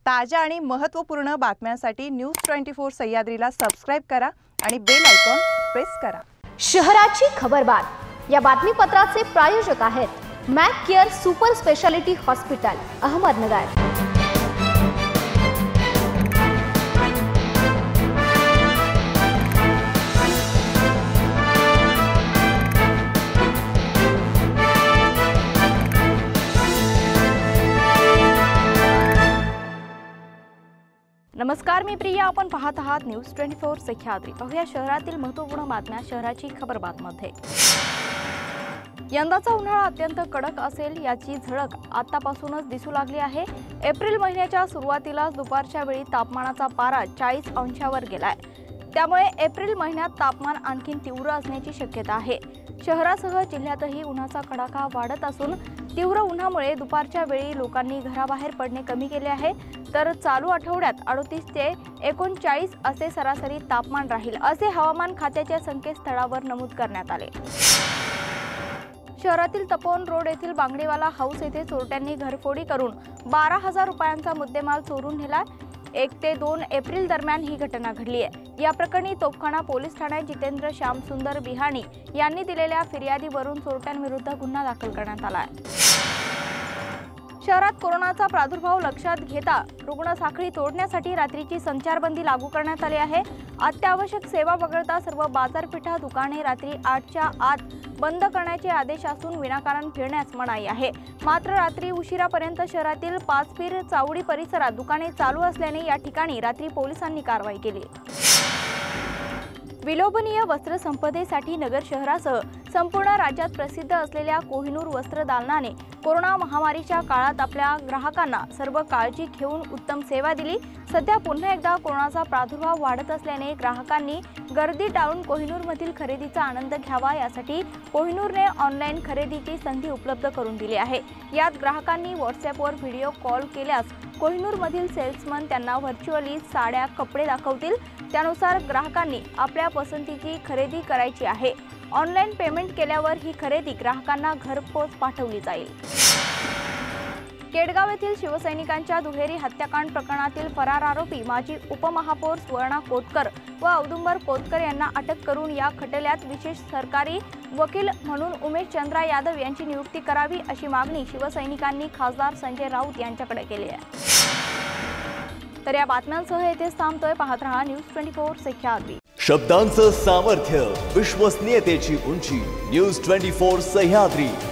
ताज्या आणि महत्त्वपूर्ण बातम्यांसाठी न्यूज 24 सह्याद्रीला सबस्क्राइब करा आणि बेल आयकॉन प्रेस करा। शहराची खबरबात या बातमीपत्राचे प्रायोजक आहेत Mac Care super speciality hospital Ahmednagar. नमस्कार, मी प्रिया। आपण पाहत आहात न्यूज 24 सह्याद्री। पाहूया शहरातील महत्त्वपूर्ण बातम्या शहराची खबरबातमध्ये। यंदाचा उन्हाळा अत्यंत कडक असेल याची झळक आतापासूनच दिसू लागली आहे। एप्रिल महिन्याच्या सुरुवातीला दुपारच्या वेळी तापमानाचा पारा 40 अंशावर गेलाय। त्यामुळे एप्रिल महिन्यात तापमान आणखी तीव्र असण्याची शक्यता आहे। शहरासह जिल्ह्यातही उन्हाचा कडाका वाढत असून तीव्र उन्हामुळे दुपारच्या वेळी लोकांनी घराबाहेर पडणे कमी केले आहे। तर चालू आठवड्यात 38 ते 39 असे सरासरी तापमान राहील असे हवामान खात्याच्या संकेतस्थळावर नमूद करण्यात आले। शहरातील तपोवन रोड येथील बांगडेवाला हाऊस येथे चोरट्यांनी घरफोडी करून 12,000 रुपयांचा मुद्देमाल चोरून नेला। 1 ते 2 एप्रिल दरम्यान ही घटना घडली आहे। या प्रकरणी तोफखाना पोलीस ठाण्यात जितेंद्र श्यामसुंदर बिहाणी यांनी दिलेल्या फिर्यादीवरून चोरट्यांविरुद्ध गुन्हा दाखल करण्यात आला आहे। शहरात कोरोनाचा प्रादुर्भाव लक्षात घेता रुग्णसाखळी तोडण्यासाठी रात्रीची संचारबंदी लागू करण्यात आली आहे। अत्यावश्यक सेवा वगळता सर्व बाजारपेठा दुकाने रात्री 8च्या आत बंद करण्याचे आदेश असून विनाकारण फिरण्यास मनाई आहे। मात्र रात्री उशिरापर्यंत शहरातील 5 पीर चावडी परिसरात दुकाने चालू असल्याने या ठिकाणी रात्री पोलिसांनी कारवाई केली। विलोभनीय वस्त्र संपदेसाठी नगर शहरासह संपूर्ण राज्यात प्रसिद्ध असलेल्या कोहिनूर वस्त्र दालनाने कोरोना महामारीच्या काळात आपल्या ग्राहकांना सर्व काळजी घेऊन उत्तम सेवा दिली। सध्या पुन्हा एकदा कोरोनाचा प्रादुर्भाव वाढत असल्याने ग्राहकांनी गर्दी टाळून कोहिनूरमधील खरेदीचा आनंद घ्यावा यासाठी कोहिनूरने ऑनलाईन खरेदीची संधी उपलब्ध करून दिली आहे। यात ग्राहकांनी व्हॉट्सॲपवर व्हिडिओ कॉल केल्यास कोहिनूरमधील सेल्समन त्यांना व्हर्च्युअली साड्या कपडे दाखवतील। त्यानुसार ग्राहकांनी आपल्या पसंतीची खरेदी करायची आहे। ऑनलाईन पेमेंट केल्यावर ही खरेदी ग्राहकांना घरपोच पाठवली जाईल। केडगाव येथील शिवसैनिकांच्या दुहेरी हत्याकांड प्रकरणातील फरार आरोपी माजी उपमहापौर सुवर्णा कोतकर व औदुंबर कोतकर यांना अटक करून या खटल्यात विशेष सरकारी वकील म्हणून उमेश चंद्रा यादव यांची नियुक्ती करावी अशी मागणी शिवसैनिकांनी खासदार संजय राऊत यांच्याकडे केली आहे। तर या बातम्यांसह येथेच थांबतोय। पाहत रहा न्यूज 24 सह्याद्री। शब्दांचं सामर्थ्य, विश्वसनीयतेची उंची, न्यूज 24 सह्याद्री।